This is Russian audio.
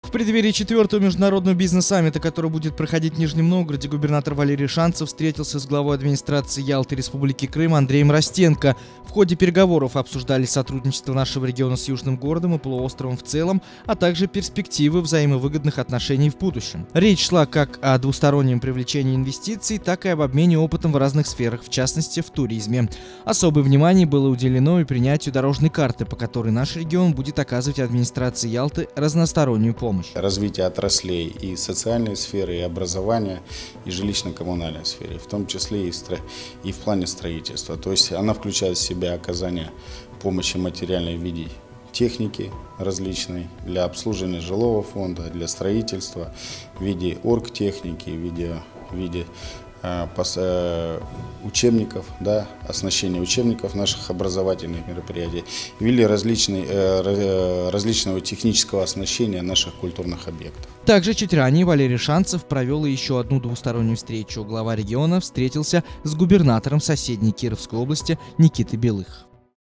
В преддверии 4-го международного бизнес-саммита, который будет проходить в Нижнем Новгороде, губернатор Валерий Шанцев встретился с главой администрации Ялты Республики Крым Андреем Ростенко. В ходе переговоров обсуждались сотрудничество нашего региона с Южным городом и полуостровом в целом, а также перспективы взаимовыгодных отношений в будущем. Речь шла как о двустороннем привлечении инвестиций, так и об обмене опытом в разных сферах, в частности в туризме. Особое внимание было уделено и принятию дорожной карты, по которой наш регион будет оказывать администрации Ялты разностороннюю помощь. Развитие отраслей и социальной сферы, и образования, и жилищно-коммунальной сферы, в том числе и в плане строительства. То есть она включает в себя оказание помощи материальной в виде техники различной для обслуживания жилого фонда, для строительства, в виде оргтехники, в виде учебников, оснащения учебников наших образовательных мероприятий, или различного технического оснащения наших культурных объектов. Также чуть ранее Валерий Шанцев провел еще одну двустороннюю встречу. Глава региона встретился с губернатором соседней Кировской области Никитой Белых.